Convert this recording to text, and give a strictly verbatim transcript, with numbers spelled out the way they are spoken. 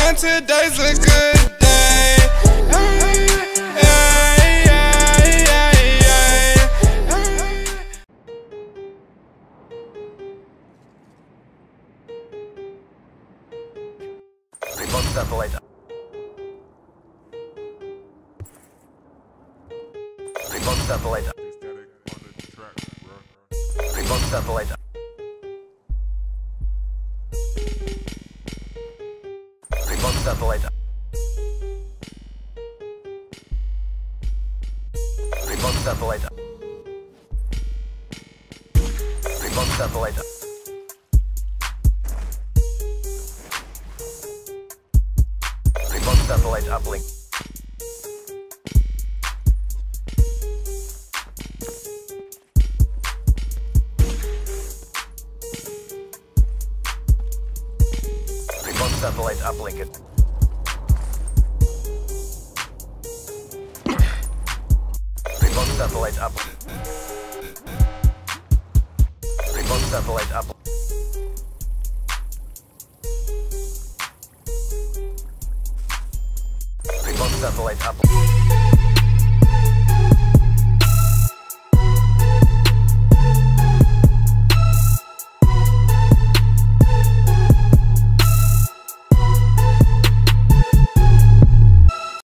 man, today's a good day. Hey, hey, hey, hey, hey. Report sample later. Report sample later. Report sample later. Report sample later. Report sample later. Report sample later. Report sample later. Uplink. Report satellite uplink it. Report satellite up. Report satellite up. Report satellite up.